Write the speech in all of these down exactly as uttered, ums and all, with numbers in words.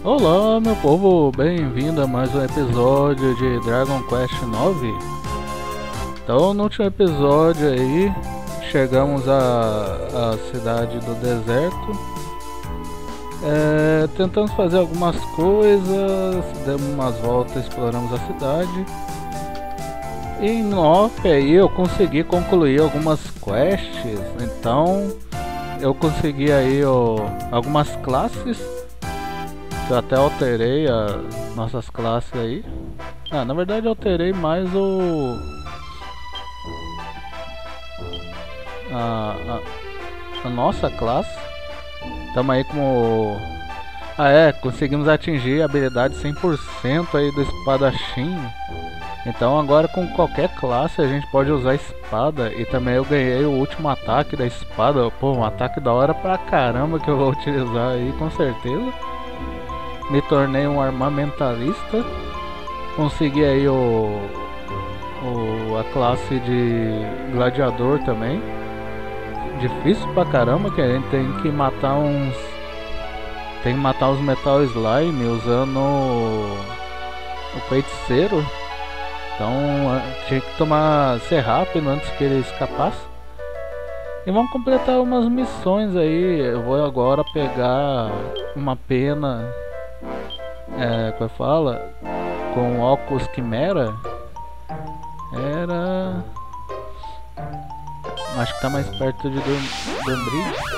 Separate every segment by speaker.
Speaker 1: Olá, meu povo, bem-vindo a mais um episódio de Dragon Quest nove. Então, no último episódio aí, chegamos à, à cidade do deserto. É, tentamos fazer algumas coisas, demos umas voltas, exploramos a cidade. E em off aí eu consegui concluir algumas quests, então eu consegui aí ó, algumas classes. Eu até alterei as nossas classes aí. Ah, na verdade eu alterei mais o a, a, a nossa classe. Tamo aí como ah é, conseguimos atingir a habilidade cem por cento aí do espadachim. Então agora com qualquer classe a gente pode usar espada. E também eu ganhei o último ataque da espada. Pô, um ataque da hora pra caramba que eu vou utilizar aí com certeza. Me tornei um armamentalista. Consegui aí o, o a classe de gladiador também. Difícil pra caramba, que a gente tem que matar uns tem que matar os metal slime usando o, o feiticeiro. Então tinha que tomar ser rápido antes que ele escapasse. E vamos completar umas missões aí. Eu vou agora pegar uma pena, é, como fala, com óculos quimera. Era, acho que tá mais perto de Dombridge.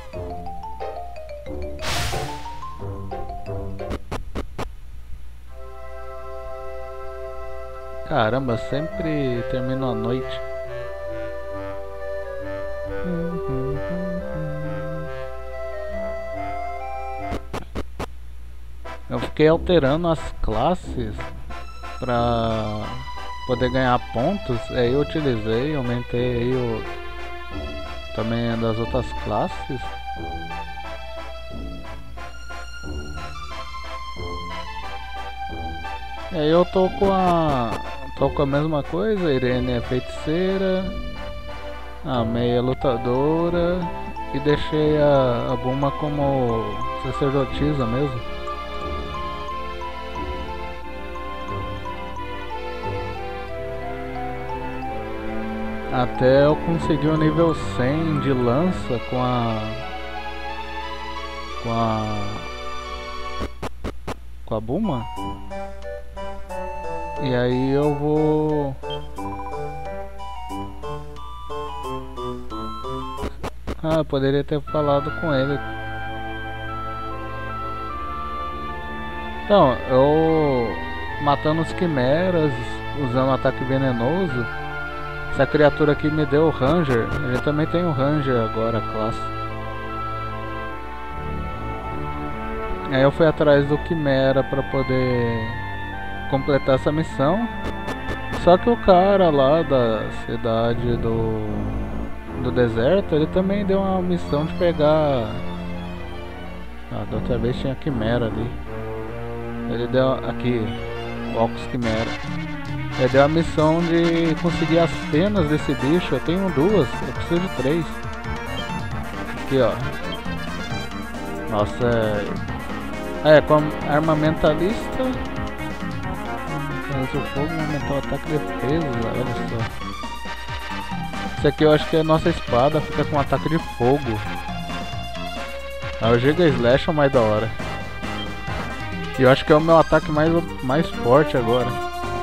Speaker 1: Caramba, sempre termino a noite. Eu fiquei alterando as classes pra poder ganhar pontos. Aí eu utilizei, aumentei aí o também das outras classes. Aí eu tô com a tô com a mesma coisa. Irene é feiticeira, a Mei é lutadora e deixei a, a Buma como sacerdotisa mesmo. Até eu conseguir o nível cem de lança com a com a com a Buma. E aí eu vou Ah, eu poderia ter falado com ele. Então, eu matando os quimeras, usando ataque venenoso. Essa criatura aqui me deu o Ranger. Ele também tem o Ranger agora, a classe. Aí eu fui atrás do Quimera pra poder completar essa missão. Só que o cara lá da cidade do, do deserto, ele também deu uma missão de pegar... Ah, da outra vez tinha Quimera ali. Ele deu aqui, Ocus Quimera. Ele deu a missão de conseguir as penas desse bicho. Eu tenho duas, eu preciso de três. Aqui ó. Nossa, é, é com armamentalista. Mas o fogo aumentou o ataque e defesa, olha só. Isso aqui eu acho que é a nossa espada, fica com ataque de fogo. Ah, o Giga Slash é o mais da hora. E eu acho que é o meu ataque mais, mais forte agora.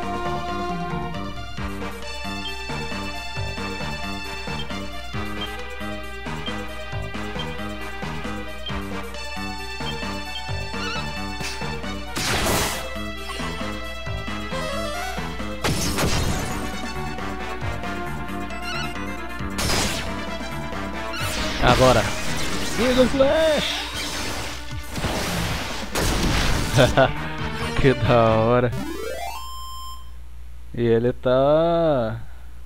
Speaker 1: Agora, Giga Slash! Que da hora! E ele tá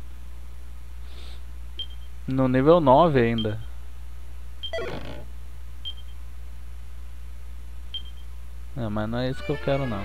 Speaker 1: no nível nove ainda. Não, mas não é isso que eu quero não.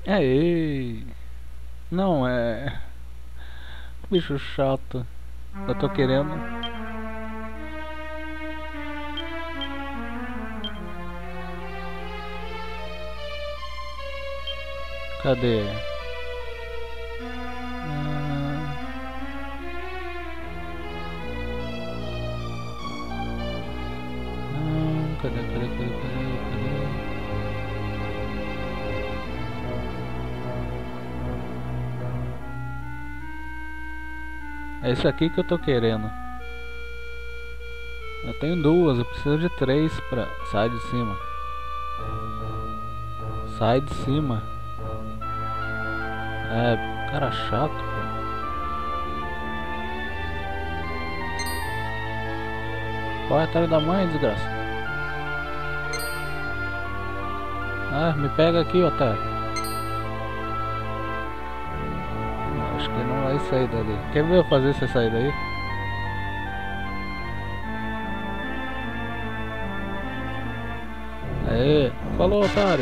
Speaker 1: Aê! Não, é... bicho chato. Eu tô querendo... Cadê? Ah... Não, cadê, cadê, cadê, cadê, cadê? É isso aqui que eu tô querendo. Eu tenho duas, eu preciso de três pra... Sai de cima. Sai de cima. É, cara chato, pô. Qual é a atrás da mãe, desgraça? Ah, me pega aqui, otário. Acho que não vai sair dali. Quer ver eu fazer você sair daí? Aê, falou, otário.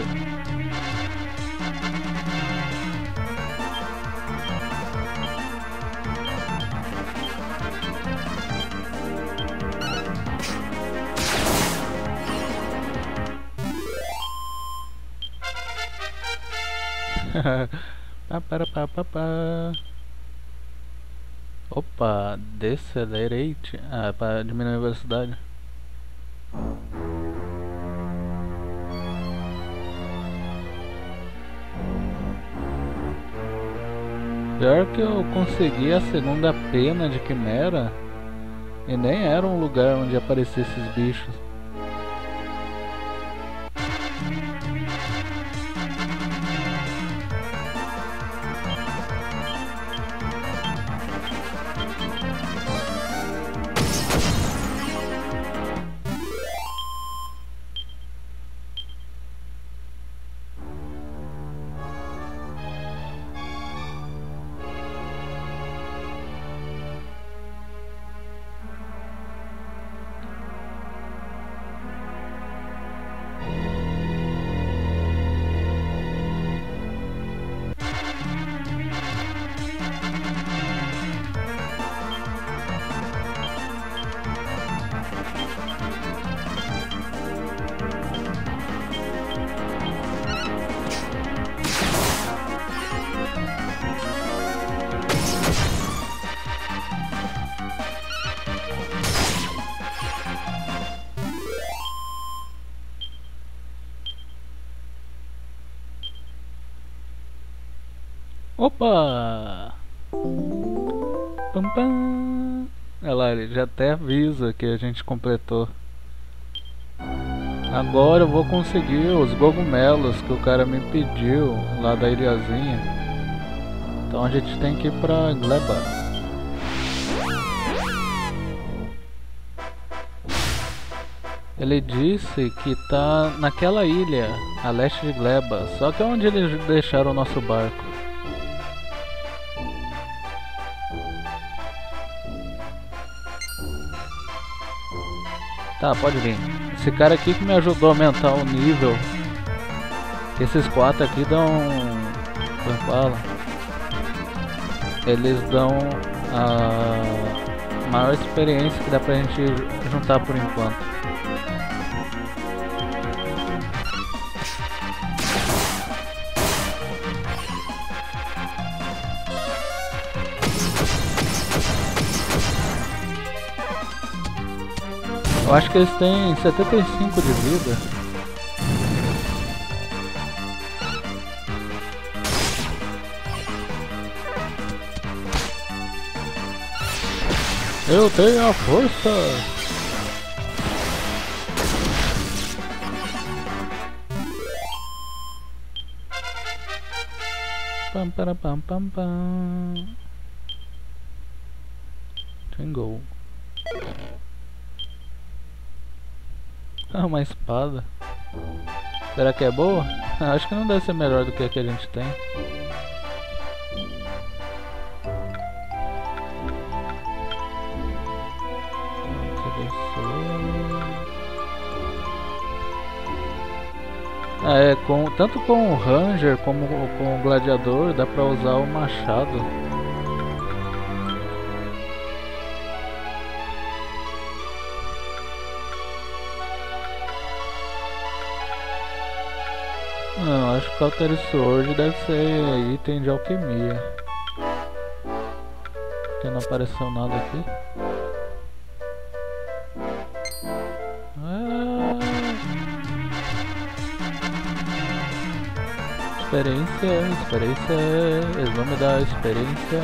Speaker 1: Pá, para, pá, pá, pá. Opa, decelerate. Ah, para diminuir a velocidade. Pior que eu consegui a segunda pena de Quimera e nem era um lugar onde apareciam esses bichos. Opa! Pam, pam. Olha lá, ele já até avisa que a gente completou. Agora eu vou conseguir os cogumelos que o cara me pediu lá da ilhazinha. Então a gente tem que ir pra Gleba. Ele disse que tá naquela ilha, a leste de Gleba. Só que é onde eles deixaram o nosso barco. Tá, pode vir. Esse cara aqui que me ajudou a aumentar o nível. Esses quatro aqui dão... como fala? Eles dão a maior experiência que dá pra gente juntar por enquanto. Eu acho que eles têm setenta e cinco de vida. Eu tenho a força! Pam, para, pam, pam, pam. Jingle. Ah, uma espada. Será que é boa? Ah, acho que não deve ser melhor do que a que a gente tem. É, com, tanto com o Ranger como com o Gladiador dá pra usar o machado. Não, acho que o Alter Sword deve ser item de alquimia. Porque não apareceu nada aqui. Ah, experiência, experiência. Eles vão me dar experiência.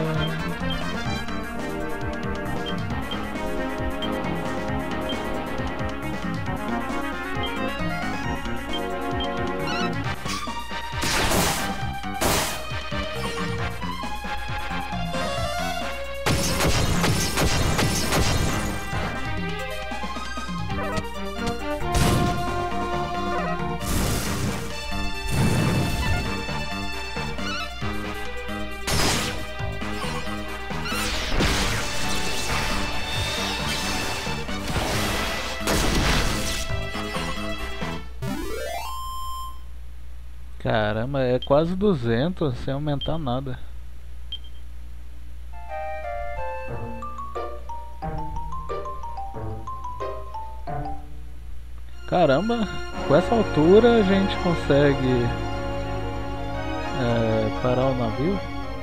Speaker 1: Caramba, é quase duzentos sem aumentar nada. Caramba, com essa altura a gente consegue é, parar o navio?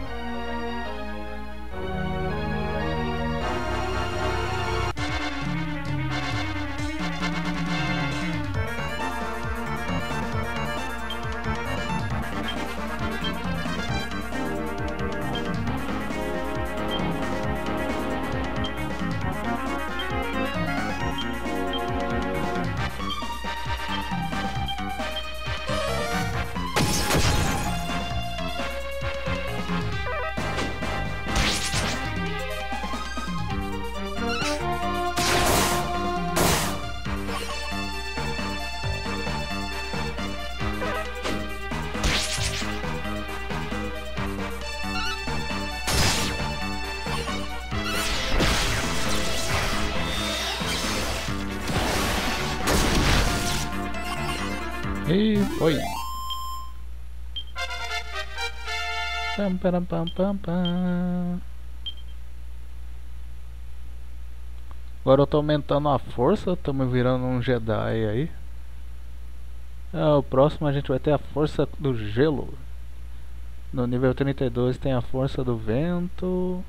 Speaker 1: E foi. Pam, pam, pam, pam, pam. Agora eu tô aumentando a força, estamos virando um Jedi aí. Ah, o próximo a gente vai ter a força do gelo. No nível trinta e dois tem a força do vento.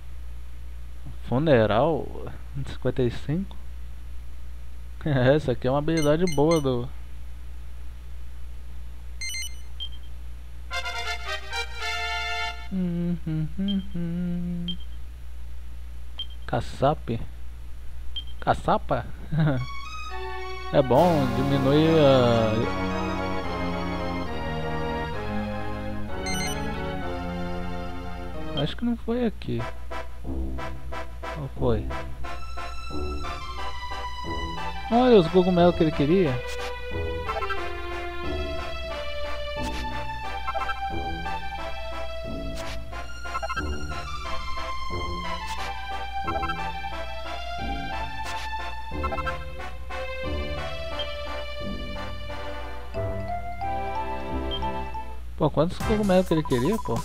Speaker 1: Funeral cinquenta e cinco. Essa aqui é uma habilidade boa do... Hum, hum, hum, hum. Caçape? Caçapa? É bom, diminui a... Acho que não foi aqui. Ou foi? Olha os cogumelos que ele queria. Pô, quantos cogumelos que ele queria, pô?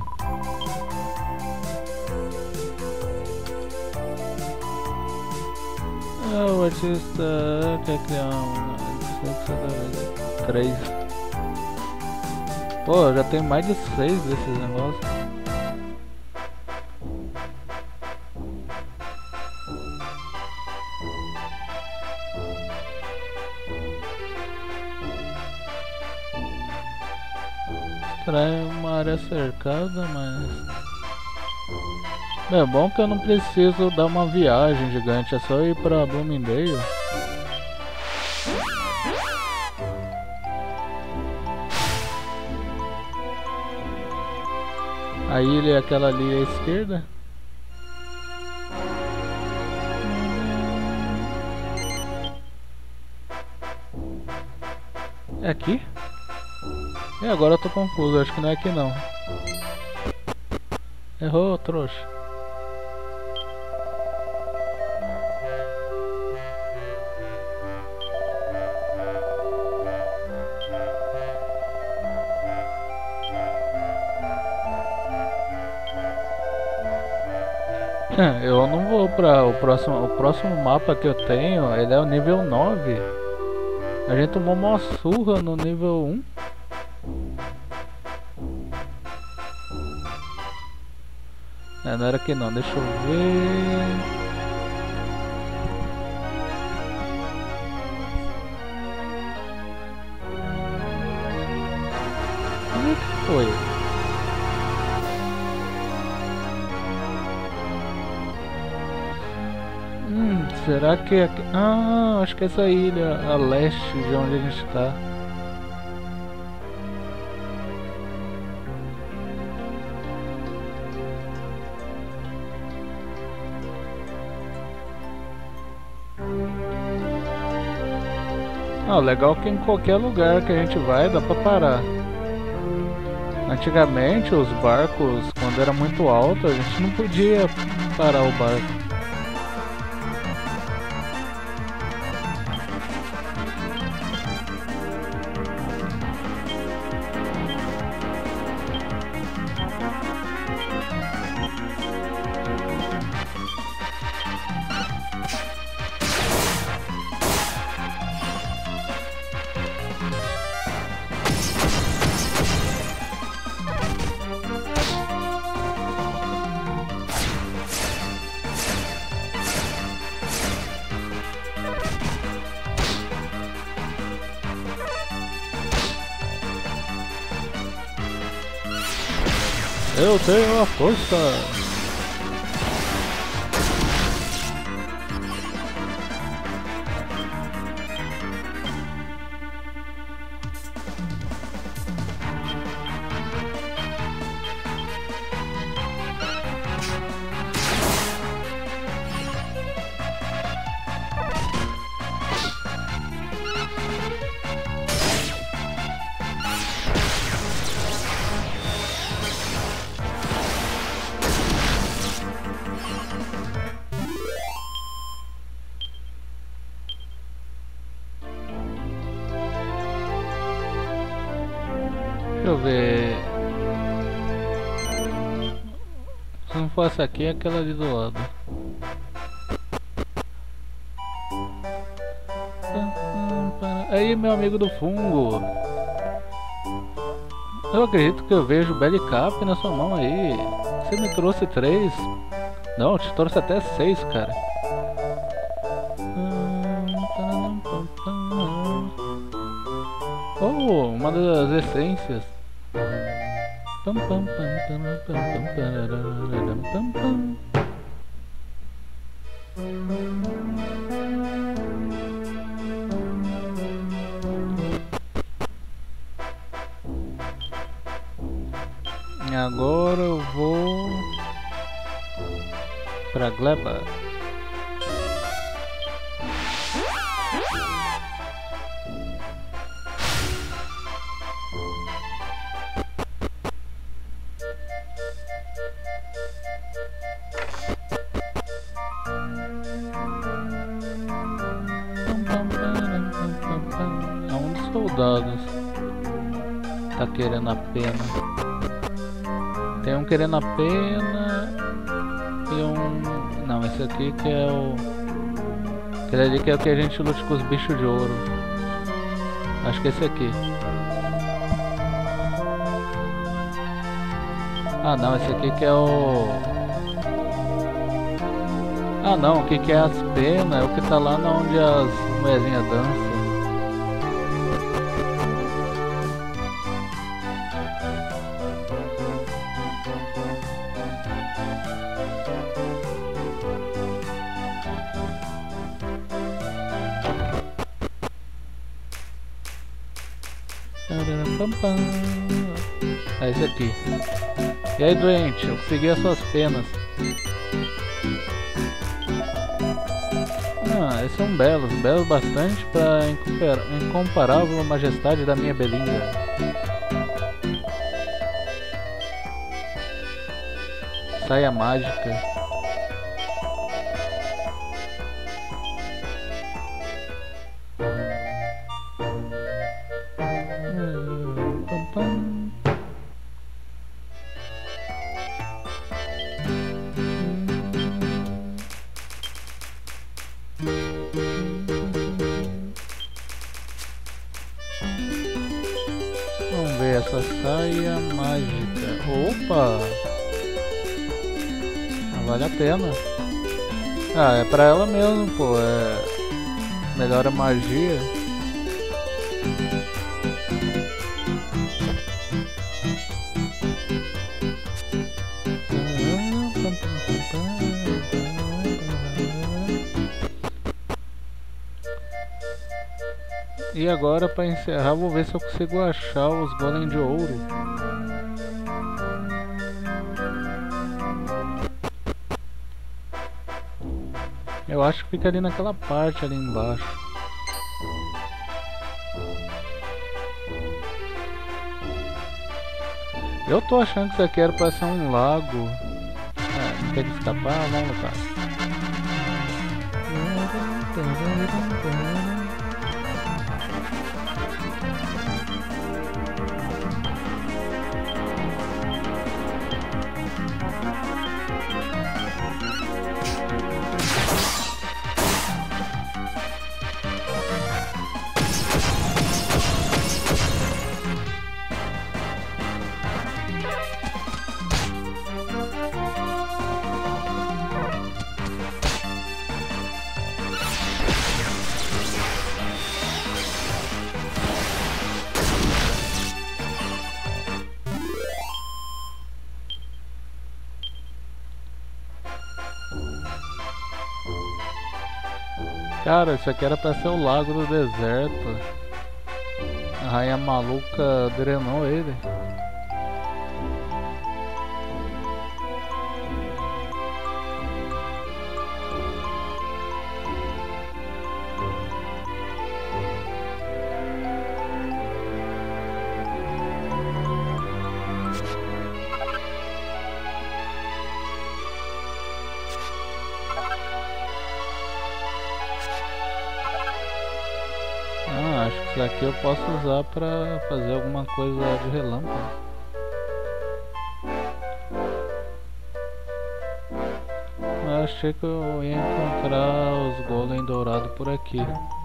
Speaker 1: Ah, o artista quer criar um... Três. Pô, já tem mais de seis desses negócios. Traz uma área cercada, mas... É bom que eu não preciso dar uma viagem gigante, é só ir pra Bloomingdale. A ilha é aquela ali à esquerda. É aqui? E agora eu tô confuso, acho que não é aqui não. Errou, trouxa. Eu não vou pra o próximo, o próximo mapa que eu tenho, ele é o nível nove. A gente tomou uma surra no nível um. É, não era aqui não, deixa eu ver. Onde é que foi? Hum, será que é aqui? Ah, acho que é essa ilha a leste de onde a gente tá. Ah, o legal é que em qualquer lugar que a gente vai dá pra parar. Antigamente os barcos, quando era muito alto, a gente não podia parar o barco. Eu tenho a força! Deixa eu ver. Se não for essa aqui, é aquela ali do lado. Aí, meu amigo do fungo. Eu acredito que eu vejo Bellicap na sua mão aí. Você me trouxe três. Não, eu te trouxe até seis, cara. Oh, uma das essências. Pam, pam, pam, pam, pam, pam, pam, pam, pam. Agora eu vou pra Gleba. É um dos soldados. Tá querendo a pena. Tem um querendo a pena e um... Não, esse aqui que é o... Aquele ali que é o que a gente luta com os bichos de ouro. Acho que é esse aqui. Ah não, esse aqui que é o... Ah não, o que que é as penas é o que tá lá onde as mulherzinhas dançam. É esse aqui. E aí, doente, eu consegui as suas penas. Ah, esses são belos, belos bastante para incomparável majestade da minha belinda. Saia mágica. mágica. Opa! Vale a pena. Ah, é pra ela mesmo, pô. É... Melhora a magia. E agora, para encerrar, vou ver se eu consigo achar os golem de ouro. Eu acho que fica ali naquela parte ali embaixo. Eu tô achando que isso aqui era para ser um lago. Ah, não quer escapar? Vamos lutar. Cara, isso aqui era pra ser o lago do deserto. A rainha maluca drenou ele. Acho que isso aqui eu posso usar pra fazer alguma coisa de relâmpago. Eu achei que eu ia encontrar os golem dourados por aqui.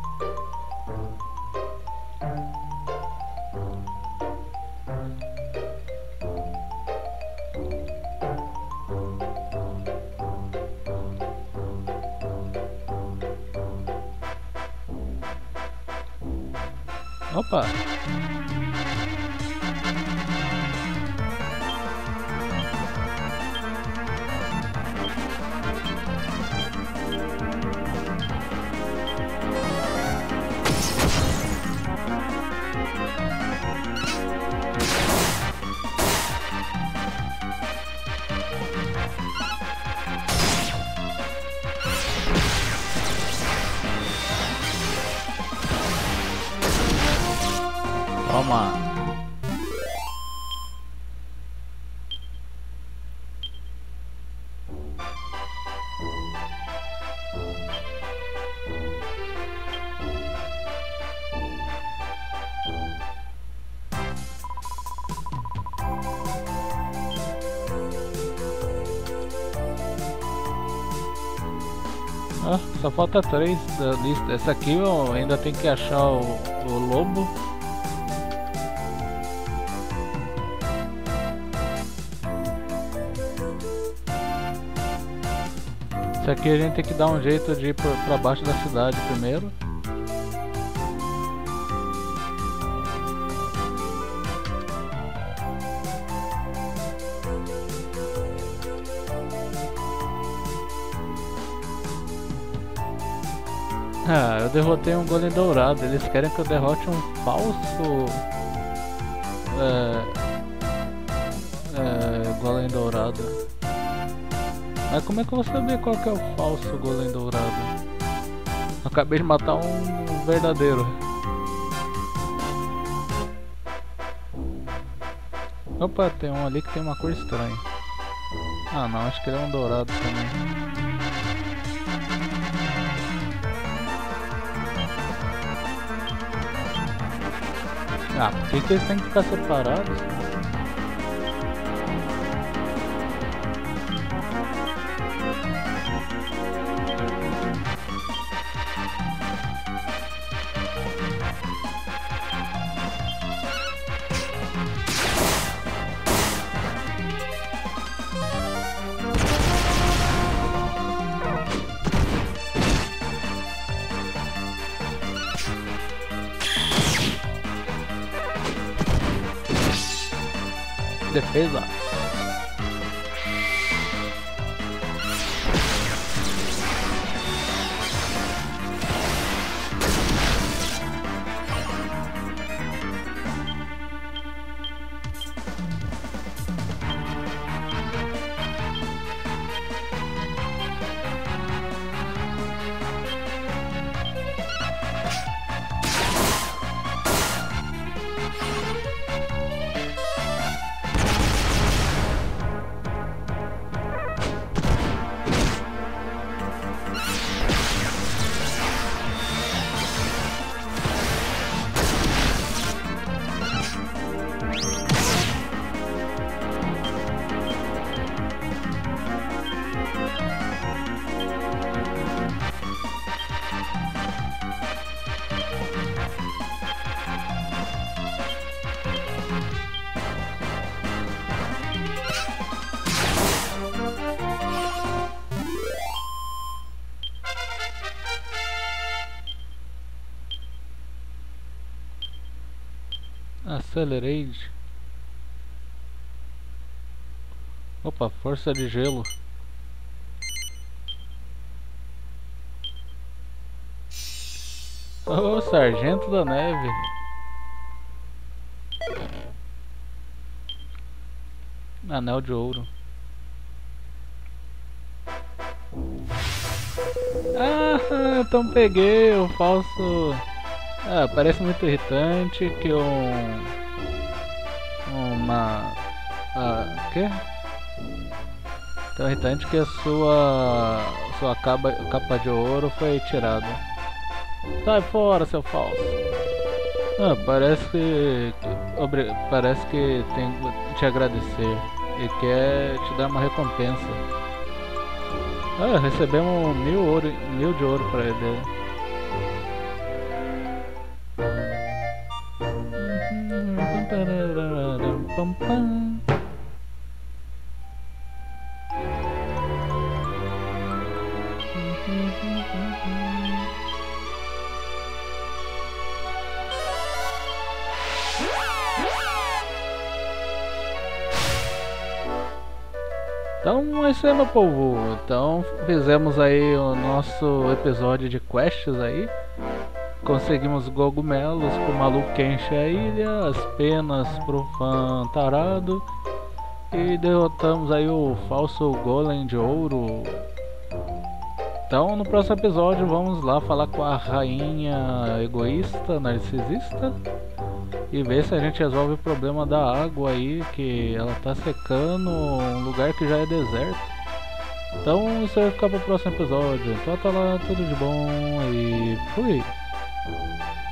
Speaker 1: Opa! Toma! Ah, só falta três da lista. Essa aqui eu ainda tenho que achar o, o lobo. Isso aqui a gente tem que dar um jeito de ir pra, pra baixo da cidade primeiro. Ah, eu derrotei um golem dourado. Eles querem que eu derrote um falso é, é, golem dourado. Mas como é que eu vou saber qual que é o falso golem dourado? Eu acabei de matar um verdadeiro. Opa, tem um ali que tem uma cor estranha. Ah não, acho que ele é um dourado também. Ah, por que, que eles têm que ficar separados? defesa. Accelerate. Opa, força de gelo. Oh, sargento da neve. Anel de ouro. Ah, então peguei o falso. Ah, parece muito irritante que um... Uma... Ah, quê? Tão irritante que a sua... Sua capa, capa de ouro foi tirada. Sai fora, seu falso. Ah, parece que... Obri... Parece que tem que te agradecer. E quer te dar uma recompensa. Ah, recebemos mil, ouro, mil de ouro pra ele. Então é isso aí, meu povo. Então fizemos aí o nosso episódio de quests aí. Conseguimos cogumelos pro maluco que enche a ilha, as penas pro fã tarado. E derrotamos aí o falso golem de ouro. Então no próximo episódio vamos lá falar com a rainha egoísta, narcisista. E ver se a gente resolve o problema da água aí, que ela tá secando um lugar que já é deserto. Então isso vai ficar pro próximo episódio. Então tá lá, tudo de bom e fui!